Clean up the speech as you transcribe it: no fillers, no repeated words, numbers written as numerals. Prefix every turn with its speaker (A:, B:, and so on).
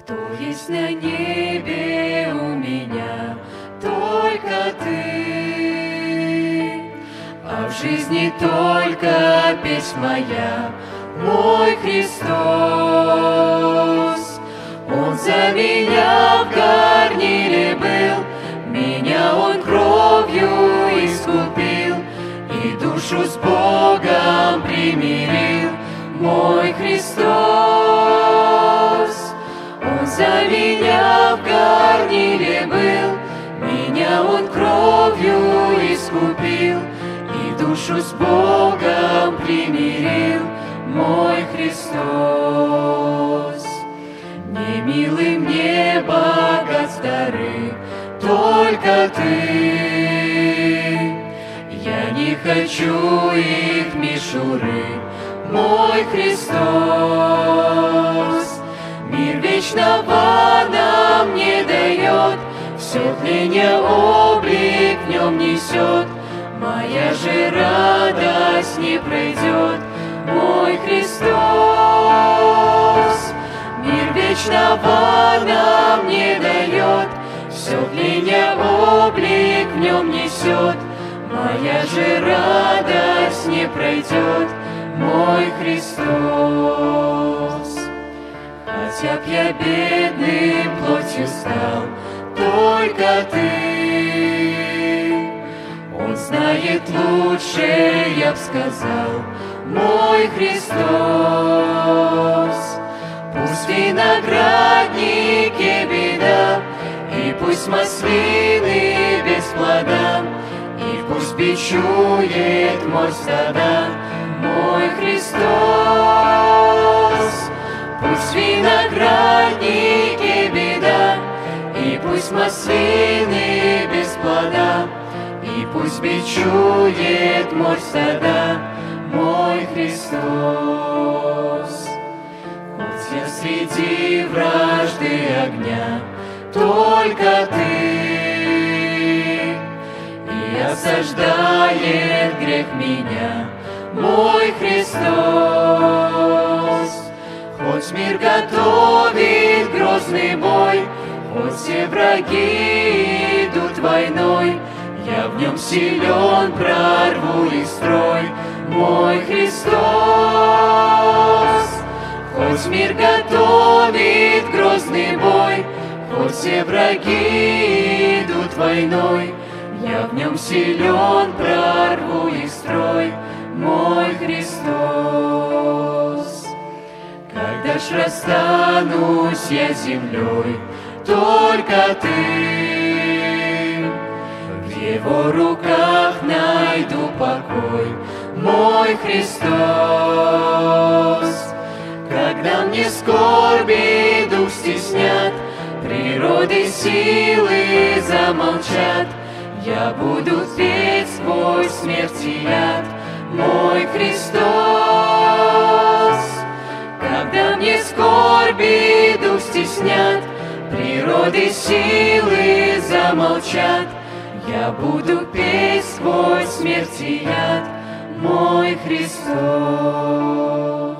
A: Кто есть на небе у меня? Только Ты. А в жизни только песнь моя, мой Христос. Он за меня в горниле был, меня Он кровью искупил и душу с Богом примирил, мой Христос. Он за меня в горниле был, меня Он кровью искупил и душу с Богом примирил, мой Христос. Не милы мне богатств дары, только Ты. Я не хочу их мишуры, мой Христос. Мир вечного нам не дает, все тление облик в нем несет. Моя же радость не пройдет, мой Христос. Мир вечного нам не дает, все тление облик в нем несет. Моя же радость не пройдет, мой Христос. Хотя б я бедным плотью стал, только Ты. Он знает лучше, я б сказал, мой Христос. Пусть виноградники беда, и пусть маслины без плода, и пусть бичует мой стада, мой Христос. Пусть виноградники беда, и пусть маслины без плода, и пусть бичует мой стада, мой Христос. Хоть я среди вражды огня, только Ты, и осаждает грех меня, мой Христос. Хоть мир готовит грозный бой, хоть все враги идут войной, я в нем силен, прорву их строй, мой Христос. Хоть мир готовит грозный бой, хоть все враги идут войной, я в нем силен, прорву их строй, мой Христос. Когда ж расстанусь я с землей, только Ты. В Его руках найду покой, мой Христос. Когда мне скорби дух стеснят, природы силы замолчат, я буду петь сквозь смерти яд, мой Христос. Когда мне скорби дух стеснят, природы силы замолчат, я буду петь сквозь смерти яд, мой Христос.